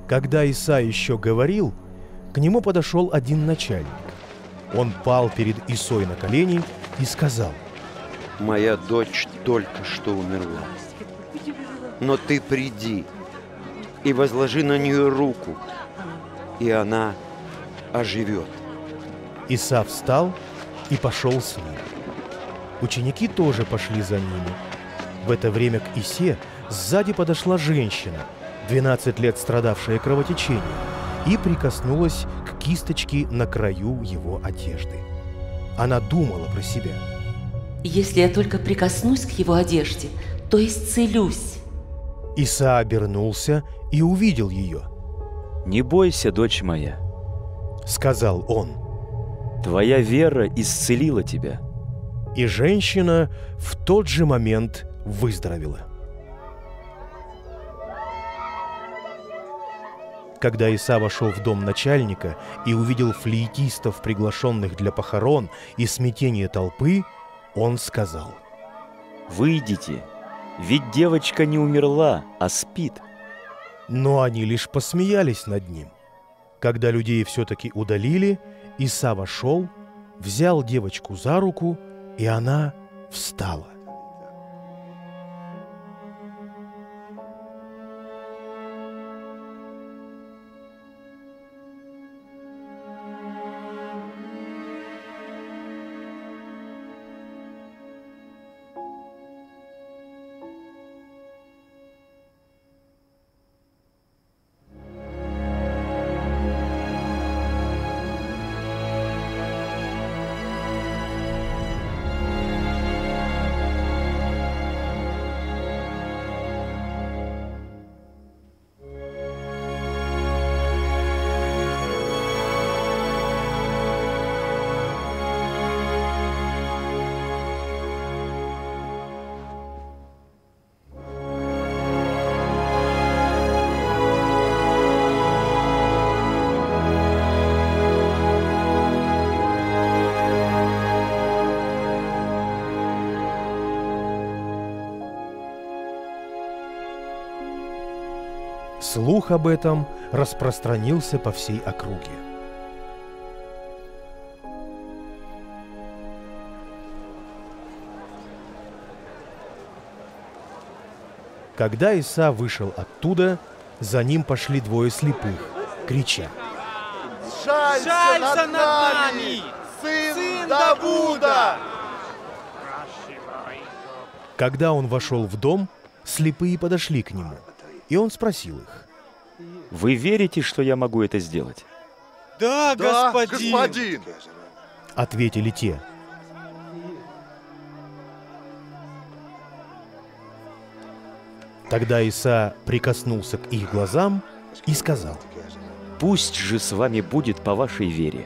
Когда Иса еще говорил, к нему подошел один начальник. Он пал перед Исой на колени и сказал: «Моя дочь только что умерла, но ты приди и возложи на нее руку, и она оживет». Иса встал и пошел с ним. Ученики тоже пошли за ними. В это время к Исе сзади подошла женщина, 12 лет страдавшая кровотечением, и прикоснулась к кисточке на краю его одежды. Она думала про себя: «Если я только прикоснусь к его одежде, то исцелюсь». Иса обернулся и увидел ее. «Не бойся, дочь моя», — сказал он. «Твоя вера исцелила тебя». И женщина в тот же момент выздоровела. Когда Иса вошел в дом начальника и увидел флейтистов, приглашенных для похорон, и смятение толпы, он сказал: «Выйдите, ведь девочка не умерла, а спит». Но они лишь посмеялись над ним. Когда людей все-таки удалили, Иса вошел, взял девочку за руку, и она встала. Слух об этом распространился по всей округе. Когда Иса вышел оттуда, за ним пошли двое слепых, крича: «Жалься над нами, сын Давуда!» Когда он вошел в дом, слепые подошли к нему, и он спросил их: «Вы верите, что я могу это сделать?» «Да, господин!» — ответили те. Тогда Иса прикоснулся к их глазам и сказал: «Пусть же с вами будет по вашей вере».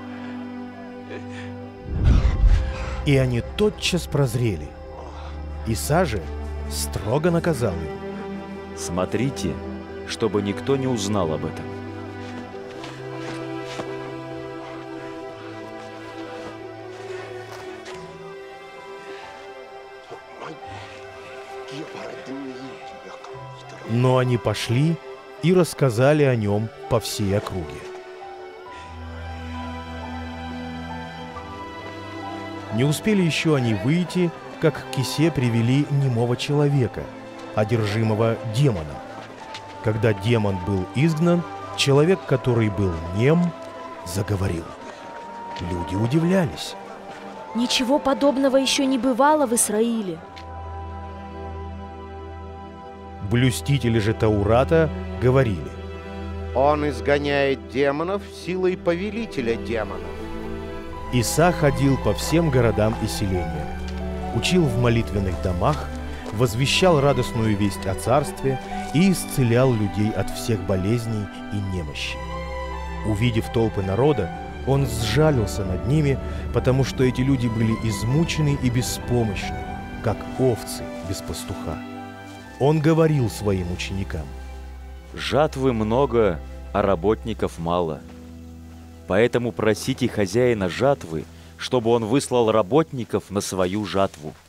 И они тотчас прозрели. Иса же строго наказал им: «Смотрите, чтобы никто не узнал об этом». Но они пошли и рассказали о нем по всей округе. Не успели еще они выйти, как к Исе привели немого человека, одержимого демоном. Когда демон был изгнан, человек, который был нем, заговорил. Люди удивлялись. Ничего подобного еще не бывало в Израиле. Блюстители же Таурата говорили: Он изгоняет демонов силой повелителя демонов. Иса ходил по всем городам и селениям, учил в молитвенных домах, возвещал радостную весть о царстве и исцелял людей от всех болезней и немощей. Увидев толпы народа, он сжалился над ними, потому что эти люди были измучены и беспомощны, как овцы без пастуха. Он говорил своим ученикам: «Жатвы много, а работников мало. Поэтому просите хозяина жатвы, чтобы он выслал работников на свою жатву».